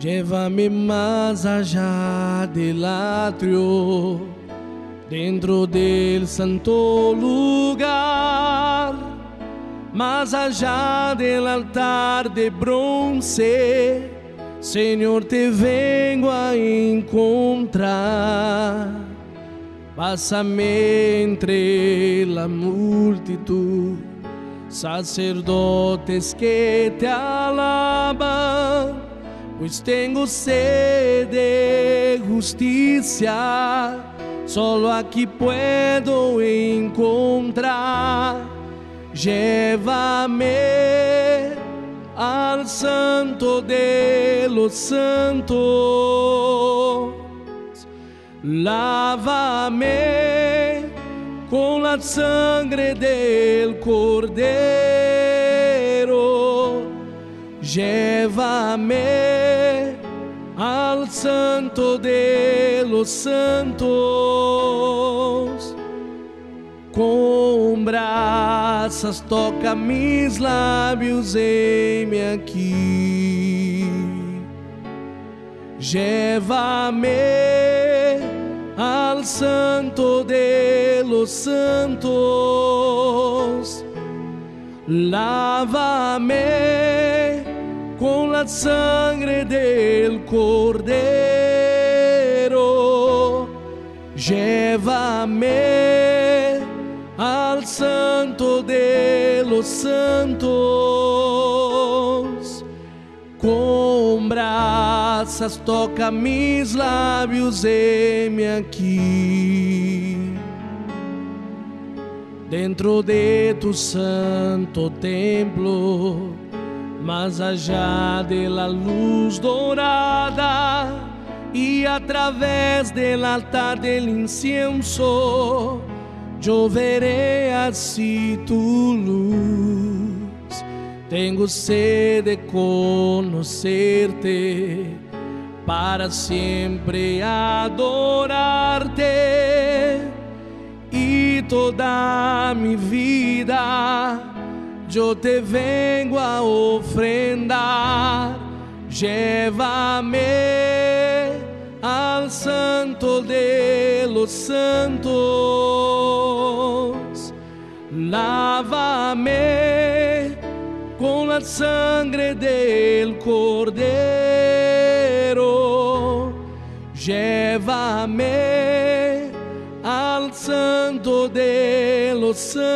Llévame más allá del atrio, dentro del santo lugar, más allá del altar de bronce. Señor, te vengo a encontrar. Pásame entre la multitud, sacerdotes que te alaban, pues tengo sed de justicia, solo aquí puedo encontrar. Llévame al santo de los santos, lávame con la sangre del Cordero. Llévame al santo de los santos. Con brasas toca mis lábios, heme aqui. Llévame al santo de los santos. Lávame con la sangre del Cordero. Llévame al santo de los santos. Con brasas toca mis lábios, heme aqui. Dentro de tu santo templo, más allá de la luz dorada, y a través del altar del incienso, yo veré así tu luz. Tengo sed de conocerte, para siempre adorarte, y toda mi vida yo te vengo a ofrendar. Llévame al santo de los santos. Lávame con la sangre del Cordero. Llévame al santo de los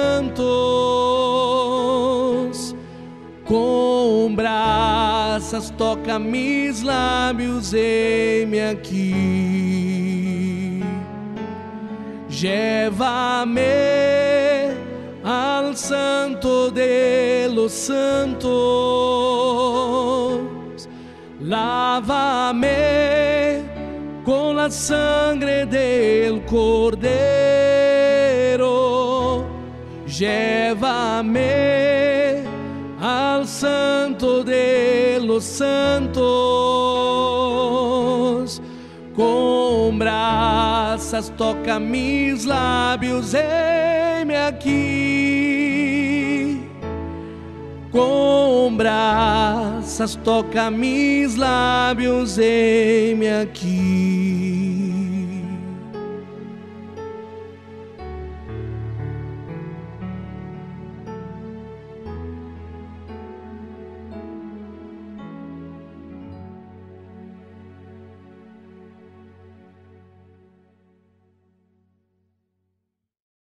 santos. Com brasas toca mis lábios, heme aqui. Llévame al santo de los santos. Lávame con la sangre del Cordero. Llévame al santo de los santos. Com brasas toca mis lábios, heme aqui. Com brasas toca mis lábios, heme aqui.